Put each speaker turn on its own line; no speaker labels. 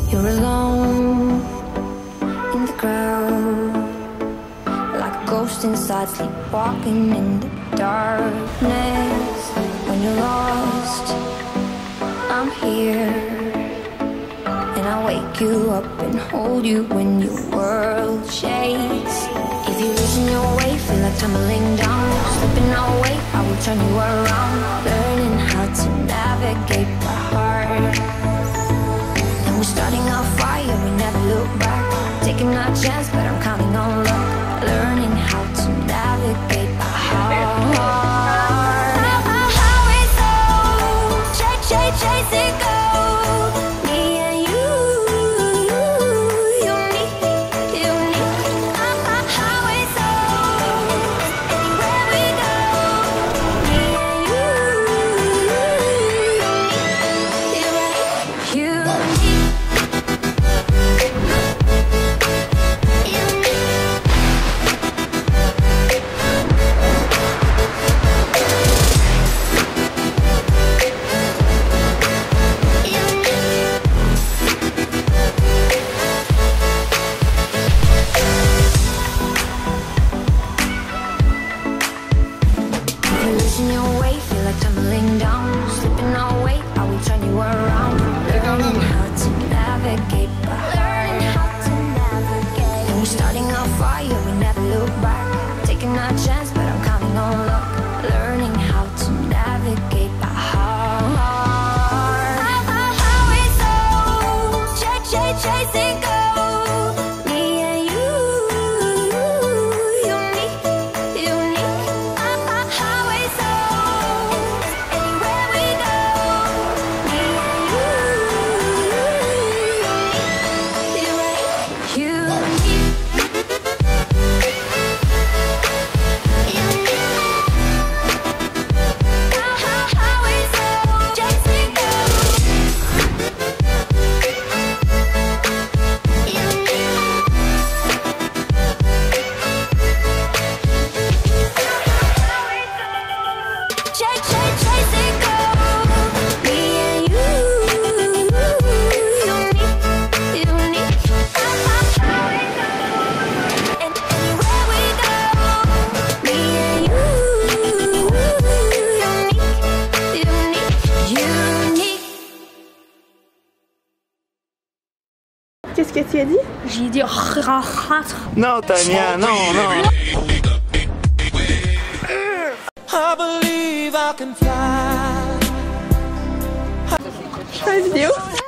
You're alone in the crowd, like a ghost inside, sleepwalking in the darkness. When you're lost, I'm here, and I wake you up and hold you when your world shakes. If you're losing your way, feel like tumbling down, slipping away, I will turn you around. Learning how to navigate my heart. We're starting a fire, we never look back. Taking our chance, but I'm counting on luck. Learning how to navigate my heart. How it's so chase it go. Me and you, unique. How it's so anywhere we go. Me and you, unique. Losing your way, feel like tumbling down, slipping away, I will turn you around. Learning how to navigate, learning how to navigate. And we're starting a fire, we never look back. Taking our chance, but I'm counting on luck. Learning how to navigate my heart. How it's so chase it go. Me and you, unique. How it's so anywhere we go. Me and you, how it's so chase it go. Chase it go. Me and you, unique. And anywhere we go. Me and you, unique.
Qu'est-ce que tu as dit?
J'ai dit
Non, Tania, non.
I believe I can fly.
Je fais une vidéo.